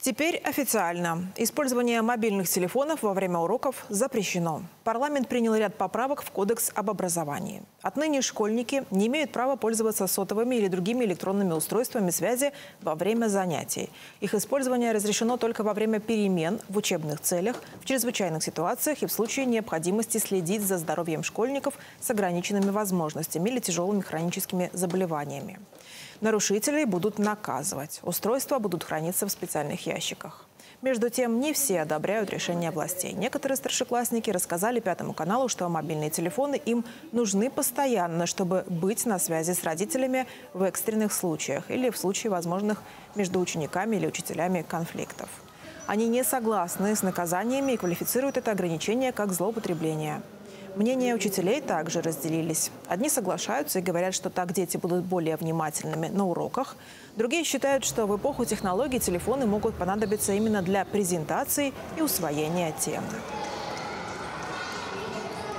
Теперь официально. Использование мобильных телефонов во время уроков запрещено. Парламент принял ряд поправок в Кодекс об образовании. Отныне школьники не имеют права пользоваться сотовыми или другими электронными устройствами связи во время занятий. Их использование разрешено только во время перемен, в учебных целях, в чрезвычайных ситуациях и в случае необходимости следить за здоровьем школьников с ограниченными возможностями или тяжелыми хроническими заболеваниями. Нарушителей будут наказывать. Устройства будут храниться в специальных ящиках. Между тем, не все одобряют решение властей. Некоторые старшеклассники рассказали Пятому каналу, что мобильные телефоны им нужны постоянно, чтобы быть на связи с родителями в экстренных случаях или в случае возможных между учениками или учителями конфликтов. Они не согласны с наказаниями и квалифицируют это ограничение как злоупотребление. Мнения учителей также разделились. Одни соглашаются и говорят, что так дети будут более внимательными на уроках. Другие считают, что в эпоху технологий телефоны могут понадобиться именно для презентации и усвоения темы.